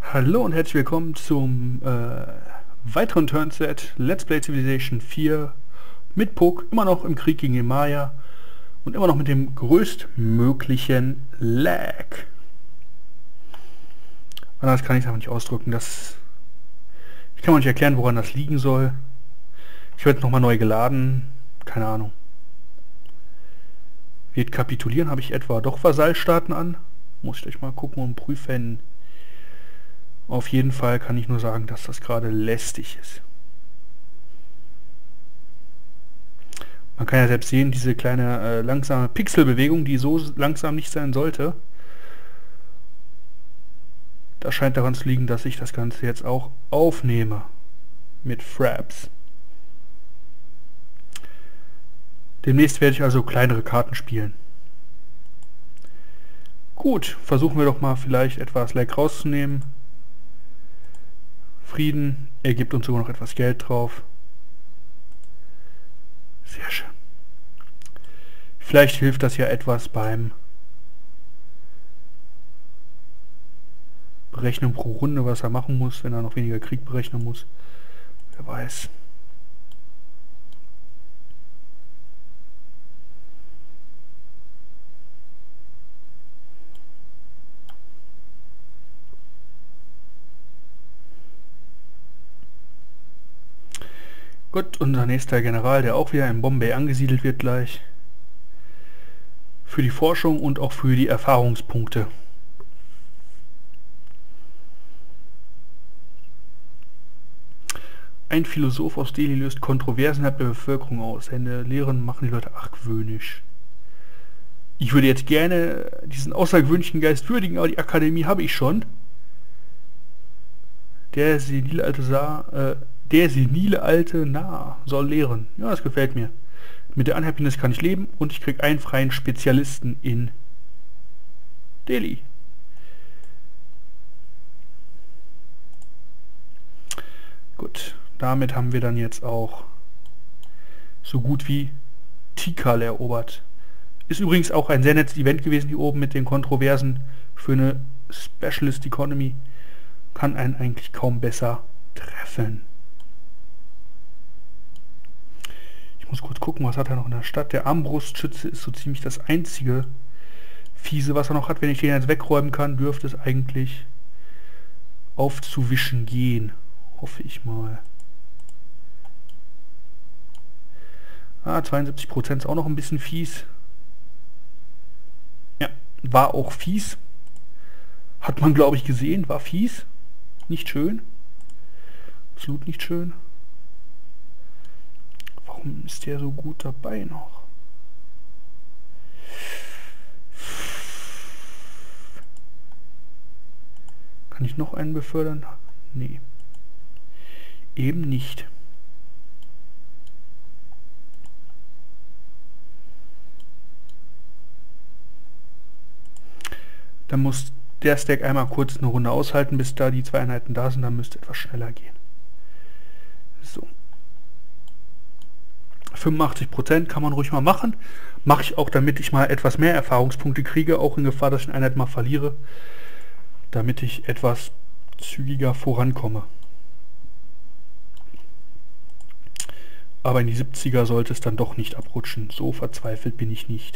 Hallo und herzlich willkommen zum weiteren Turnset Let's Play Civilization 4 mit Puck, immer noch im Krieg gegen den Maya und immer noch mit dem größtmöglichen Lag. Anders kann ich es einfach nicht ausdrücken. Ich kann mir nicht erklären, woran das liegen soll. Ich werde nochmal neu geladen. Keine Ahnung. Wird kapitulieren? Habe ich etwa doch Vasallstaaten an? Muss ich gleich mal gucken und prüfen. Auf jeden Fall kann ich nur sagen, dass das gerade lästig ist. Man kann ja selbst sehen, diese kleine langsame Pixelbewegung, die so langsam nicht sein sollte. Das scheint daran zu liegen, dass ich das Ganze jetzt auch aufnehme. Mit Fraps. Demnächst werde ich also kleinere Karten spielen. Gut, versuchen wir doch mal vielleicht etwas Lag rauszunehmen. Frieden, er gibt uns sogar noch etwas Geld drauf. Sehr schön. Vielleicht hilft das ja etwas beim Berechnen pro Runde, was er machen muss, wenn er noch weniger Krieg berechnen muss. Wer weiß. Gut, unser nächster General, der auch wieder in Bombay angesiedelt wird gleich. Für die Forschung und auch für die Erfahrungspunkte. Ein Philosoph aus Delhi löst Kontroversen innerhalb der Bevölkerung aus. Seine Lehren machen die Leute argwöhnisch. Ich würde jetzt gerne diesen außergewöhnlichen Geist würdigen, aber die Akademie habe ich schon. Der senile alte Narr soll lehren. Ja, das gefällt mir. Mit der Unhappiness kann ich leben und ich kriege einen freien Spezialisten in Delhi. Gut, damit haben wir dann jetzt auch so gut wie Tikal erobert. Ist übrigens auch ein sehr nettes Event gewesen hier oben mit den Kontroversen für eine Specialist Economy. Kann einen eigentlich kaum besser treffen. Ich muss kurz gucken, was hat er noch in der Stadt. Der Armbrustschütze ist so ziemlich das einzige Fiese, was er noch hat. Wenn ich den jetzt wegräumen kann, dürfte es eigentlich aufzuwischen gehen. Hoffe ich mal. 72% ist auch noch ein bisschen fies. Ja, war auch fies. Hat man, glaube ich, gesehen. War fies. Nicht schön. Absolut nicht schön. Warum ist der so gut dabei noch? Kann ich noch einen befördern? Nee. Eben nicht. Dann muss der Stack einmal kurz eine Runde aushalten, bis da die zwei Einheiten da sind. Dann müsste etwas schneller gehen. So. 85% kann man ruhig mal machen. Mache ich auch, damit ich mal etwas mehr Erfahrungspunkte kriege, auch in Gefahr, dass ich eine Einheit mal verliere, damit ich etwas zügiger vorankomme. Aber in die 70er sollte es dann doch nicht abrutschen. So verzweifelt bin ich nicht.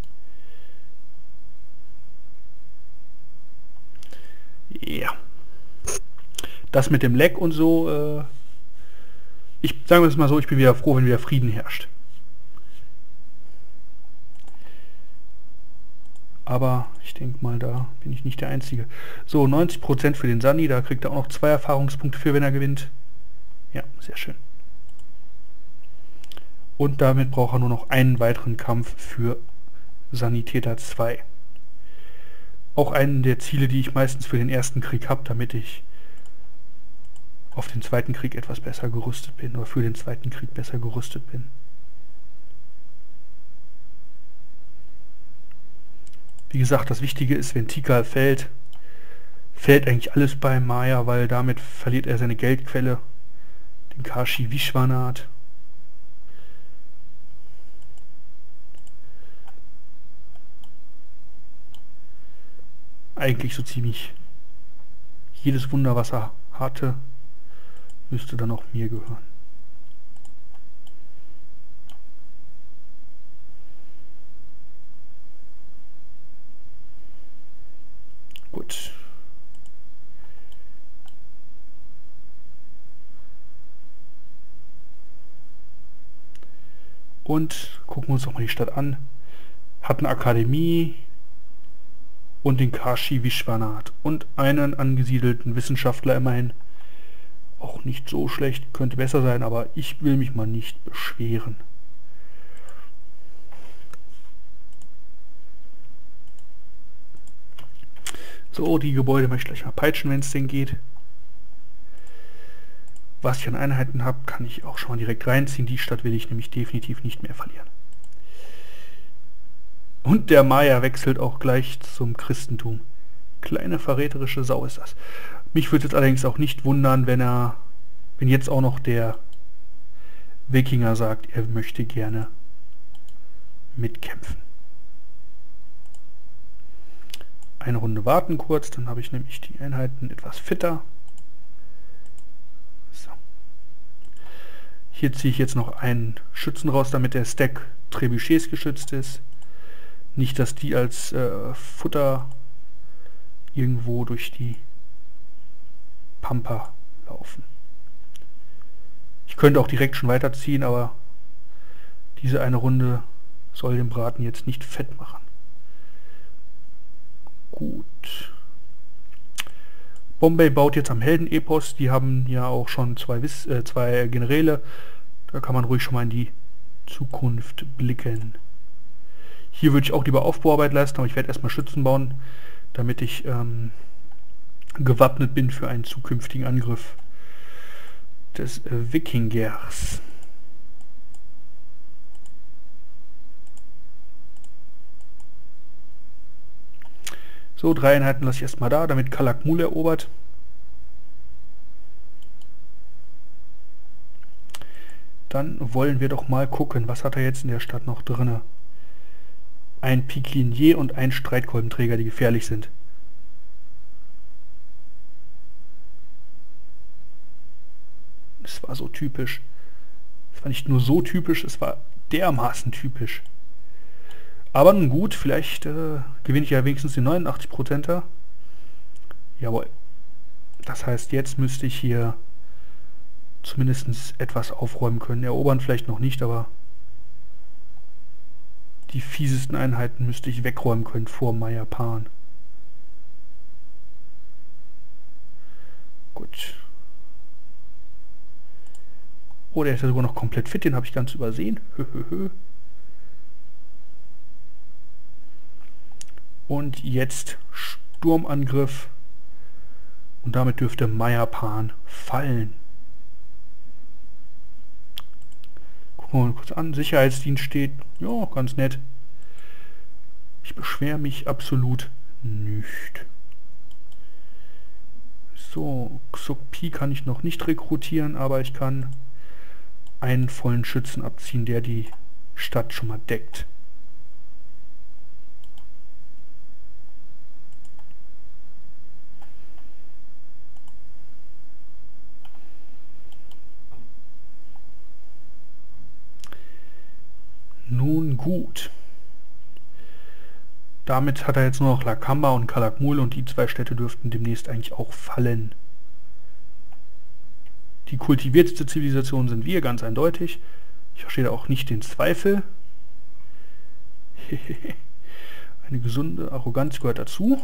Ja. Das mit dem Lag und so, ich sage es mal so, ich bin wieder froh, wenn wieder Frieden herrscht. Aber ich denke mal, da bin ich nicht der Einzige. So, 90% für den Sunny, da kriegt er auch noch 2 Erfahrungspunkte für, wenn er gewinnt. Ja, sehr schön. Und damit braucht er nur noch einen weiteren Kampf für Sanitäter 2. Auch einen der Ziele, die ich meistens für den ersten Krieg habe, damit ich auf den zweiten Krieg etwas besser gerüstet bin, oder für den zweiten Krieg besser gerüstet bin. Wie gesagt, das Wichtige ist, wenn Tikal fällt, fällt eigentlich alles bei Maya, weil damit verliert er seine Geldquelle, den Kashi Vishwanath. Eigentlich so ziemlich Jedes Wunder, was er hatte, müsste dann auch mir gehören. Gut. Und gucken wir uns doch mal die Stadt an. Hat eine Akademie und den Kashi Vishwanath und einen angesiedelten Wissenschaftler immerhin. Auch nicht so schlecht, könnte besser sein, aber ich will mich mal nicht beschweren. So, die Gebäude möchte ich gleich mal peitschen, wenn es denn geht. Was ich an Einheiten habe, kann ich auch schon mal direkt reinziehen. Die Stadt will ich nämlich definitiv nicht mehr verlieren. Und der Maya wechselt auch gleich zum Christentum. Kleine verräterische Sau ist das. Mich würde es allerdings auch nicht wundern, wenn jetzt auch noch der Wikinger sagt, er möchte gerne mitkämpfen. Eine Runde warten kurz, dann habe ich nämlich die Einheiten etwas fitter. So. Hier ziehe ich jetzt noch einen Schützen raus, damit der Stack Trebuchets geschützt ist. Nicht, dass die als Futter irgendwo durch die Pampa laufen. Ich könnte auch direkt schon weiterziehen, aber diese eine Runde soll den Braten jetzt nicht fett machen. Gut. Bombay baut jetzt am Heldenepos. Die haben ja auch schon zwei Generäle. Da kann man ruhig schon mal in die Zukunft blicken. Hier würde ich auch lieber Aufbauarbeit leisten, aber ich werde erstmal Schützen bauen, damit ich gewappnet bin für einen zukünftigen Angriff des Wikingers. So, 3 Einheiten lasse ich erstmal da, damit Calakmul erobert. Dann wollen wir doch mal gucken, was hat er jetzt in der Stadt noch drin. Ein Piklinier und ein Streitkolbenträger, die gefährlich sind. Das war so typisch. Es war nicht nur so typisch, es war dermaßen typisch. Aber nun gut, vielleicht gewinne ich ja wenigstens den 89%er. Jawohl. Das heißt, jetzt müsste ich hier zumindest etwas aufräumen können. Erobern vielleicht noch nicht, aber die fiesesten Einheiten müsste ich wegräumen können vor Mayapan. Gut. Oh, der ist ja sogar noch komplett fit, den habe ich ganz übersehen. Und jetzt Sturmangriff. Und damit dürfte Mayapan fallen. Gucken wir mal kurz an. Sicherheitsdienst steht. Ja, ganz nett. Ich beschwere mich absolut nicht. So, Xokpi kann ich noch nicht rekrutieren, aber ich kann einen vollen Schützen abziehen, der die Stadt schon mal deckt. Nun gut. Damit hat er jetzt nur noch Lakamba und Calakmul und die 2 Städte dürften demnächst eigentlich auch fallen. Die kultivierteste Zivilisation sind wir, ganz eindeutig. Ich verstehe da auch nicht den Zweifel. Eine gesunde Arroganz gehört dazu.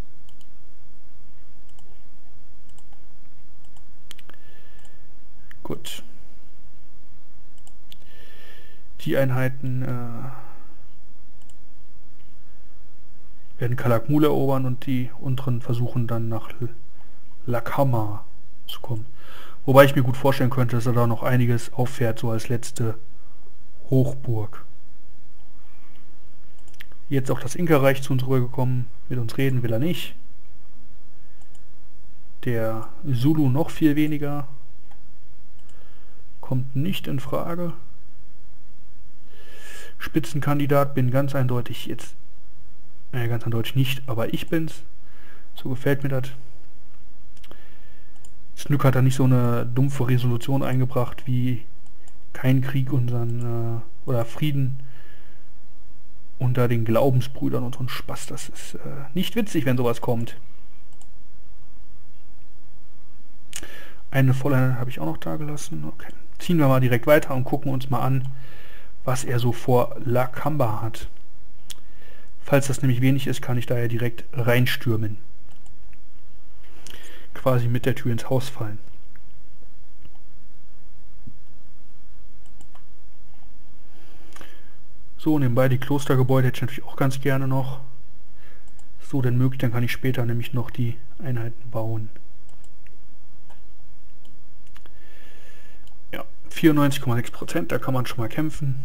Gut. Die Einheiten werden Calakmul erobern und die unteren versuchen dann nach Lakamba zu kommen. Wobei ich mir gut vorstellen könnte, dass er da noch einiges auffährt, so als letzte Hochburg. Jetzt auch das Inka-Reich zu uns rübergekommen. Mit uns reden will er nicht. Der Zulu noch viel weniger. Kommt nicht in Frage. Spitzenkandidat bin ganz eindeutig jetzt. Ganz eindeutig nicht, aber ich bin's. So gefällt mir das. Snück hat da nicht so eine dumpfe Resolution eingebracht wie kein Krieg oder Frieden unter den Glaubensbrüdern und so ein Spaß. Das ist nicht witzig, wenn sowas kommt. Eine Volleinheit habe ich auch noch da gelassen. Okay. Ziehen wir mal direkt weiter und gucken uns mal an, was er so vor Lakamba hat. Falls das nämlich wenig ist, kann ich da ja direkt reinstürmen. Quasi mit der Tür ins Haus fallen. So, nebenbei die Klostergebäude hätte ich natürlich auch ganz gerne noch. So, denn möglich, dann kann ich später nämlich noch die Einheiten bauen. Ja, 94,6%, da kann man schon mal kämpfen.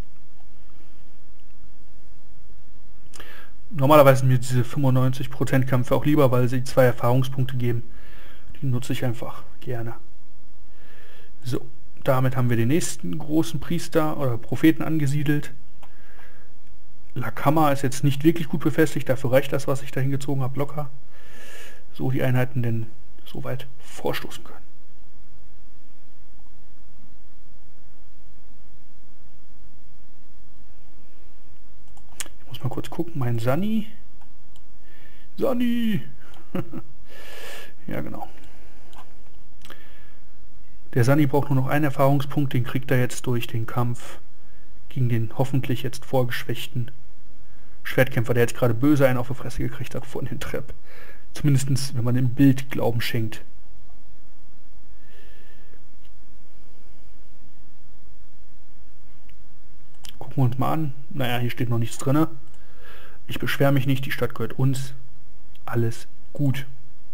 Normalerweise sind mir diese 95% Kämpfe auch lieber, weil sie 2 Erfahrungspunkte geben. Die nutze ich einfach gerne. So, damit haben wir den nächsten großen Priester oder Propheten angesiedelt. Lakamba ist jetzt nicht wirklich gut befestigt, dafür reicht das, was ich da hingezogen habe, locker. So die Einheiten denn so weit vorstoßen können. Ich muss mal kurz gucken, mein Sani. Sani! Ja, genau. Der Sani braucht nur noch einen Erfahrungspunkt, den kriegt er jetzt durch den Kampf gegen den hoffentlich jetzt vorgeschwächten Schwertkämpfer, der jetzt gerade böse einen auf die Fresse gekriegt hat von den Trepp. Zumindest, wenn man dem Bild Glauben schenkt. Gucken wir uns mal an. Naja, hier steht noch nichts drin. Ich beschwere mich nicht, die Stadt gehört uns. Alles gut.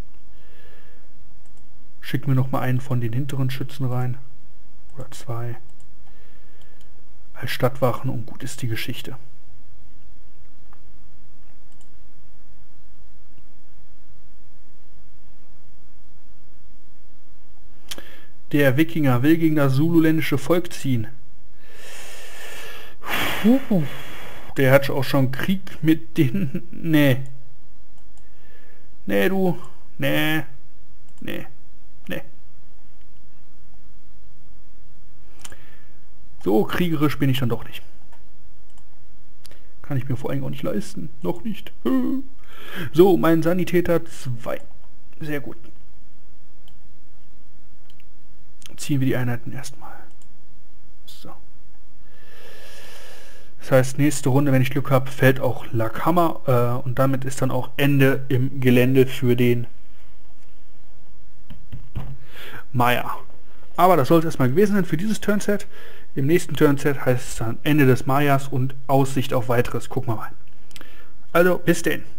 Schicken wir noch mal einen von den hinteren Schützen rein. Oder 2. Als Stadtwachen und gut ist die Geschichte. Der Wikinger will gegen das zululändische Volk ziehen. Der hat auch schon Krieg mit den... Nee. Nee, du. Nee. Nee. Nee. So kriegerisch bin ich dann doch nicht. Kann ich mir vor allem auch nicht leisten. Noch nicht. So, mein Sanitäter 2. Sehr gut. Ziehen wir die Einheiten erstmal. So. Das heißt, nächste Runde, wenn ich Glück habe, fällt auch Lakamba und damit ist dann auch Ende im Gelände für den Maya. Aber das soll es erstmal gewesen sein für dieses Turnset. Im nächsten Turnset heißt es dann Ende des Mayas und Aussicht auf weiteres. Gucken wir mal. Also, bis denn.